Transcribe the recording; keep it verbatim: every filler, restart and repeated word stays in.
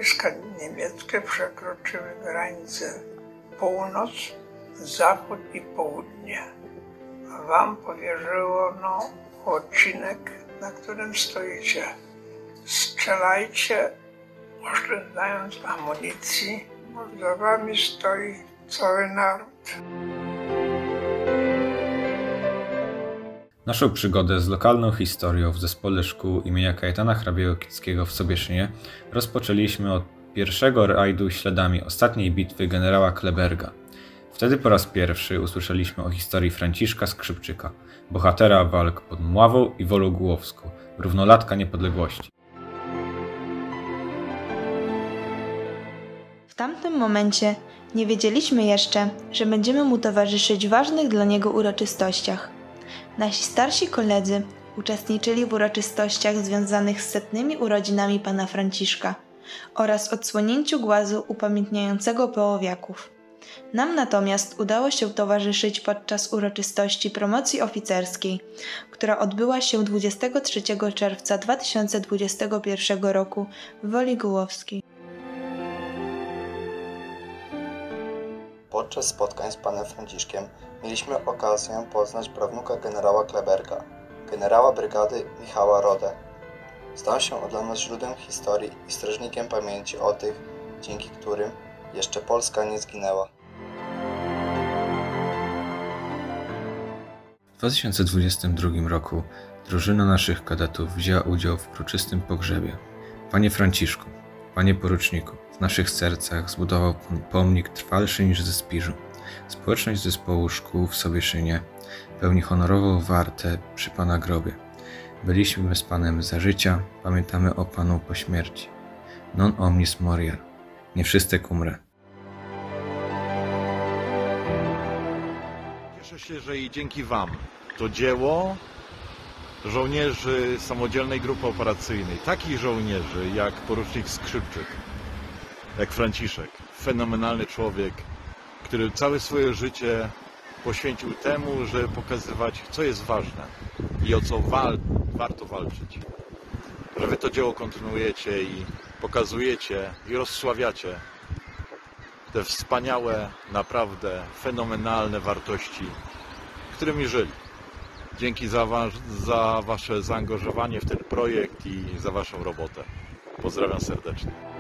wojska niemieckie przekroczyły granicę północ, zachód i południe. Wam powierzono odcinek, na którym stoicie. Strzelajcie, oszczędzając amunicji, bo za wami stoi cały naród. Naszą przygodę z lokalną historią w Zespole Szkół imienia Kajetana Hrabiego-Kickiego w Sobieszynie rozpoczęliśmy od pierwszego rajdu śladami ostatniej bitwy generała Kleberga. Wtedy po raz pierwszy usłyszeliśmy o historii Franciszka Skrzypczyka, bohatera walk pod Mławą i Wolą Głowską, równolatka niepodległości. W tamtym momencie nie wiedzieliśmy jeszcze, że będziemy mu towarzyszyć w ważnych dla niego uroczystościach. Nasi starsi koledzy uczestniczyli w uroczystościach związanych z setnymi urodzinami pana Franciszka oraz odsłonięciu głazu upamiętniającego połowiaków. Nam natomiast udało się towarzyszyć podczas uroczystości promocji oficerskiej, która odbyła się dwudziestego trzeciego czerwca dwa tysiące dwudziestego pierwszego roku w Woli Głowskiej. Podczas spotkań z panem Franciszkiem mieliśmy okazję poznać prawnuka generała Kleberga, generała brygady Michała Rodę. Stał się dla nas źródłem historii i strażnikiem pamięci o tych, dzięki którym jeszcze Polska nie zginęła. W dwa tysiące dwudziestym drugim roku drużyna naszych kadetów wzięła udział w uroczystym pogrzebie. Panie Franciszku, panie poruczniku, w naszych sercach zbudował pan pomnik trwalszy niż ze Spiżu. Społeczność Zespołu Szkół w Sobieszynie pełni honorową wartę przy pana grobie. Byliśmy z panem za życia, pamiętamy o panu po śmierci. Non omnis moriar. Nie wszyscy umrę. Cieszę się, że i dzięki wam to dzieło żołnierzy Samodzielnej Grupy Operacyjnej, takich żołnierzy jak porucznik Skrzypczyk, jak Franciszek, fenomenalny człowiek, który całe swoje życie poświęcił temu, żeby pokazywać, co jest ważne i o co wal warto walczyć. Że wy to dzieło kontynuujecie i pokazujecie i rozsławiacie te wspaniałe, naprawdę fenomenalne wartości, którymi żyli. Dzięki za, wa za wasze zaangażowanie w ten projekt i za waszą robotę. Pozdrawiam serdecznie.